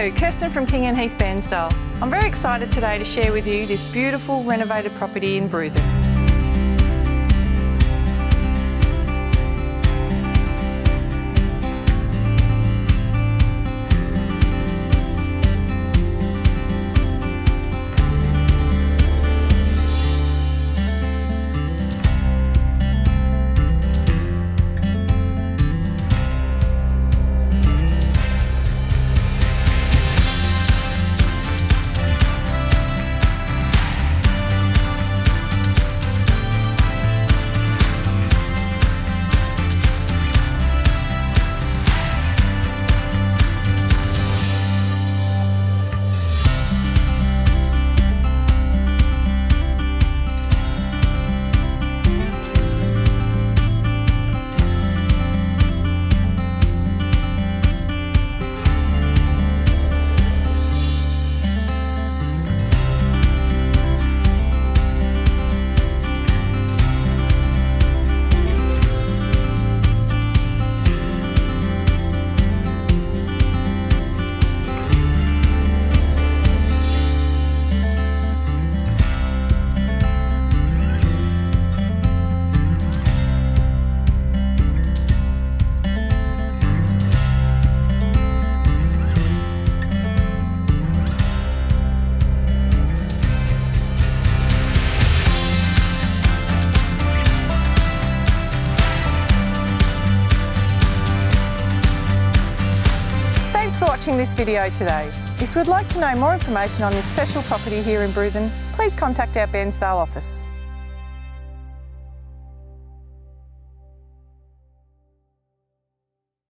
Hello, Kirsten from King and Heath Bairnsdale. I'm very excited today to share with you this beautiful renovated property in Bruthen. Thanks for watching this video today. If you'd like to know more information on this special property here in Bruthen, please contact our Bairnsdale office.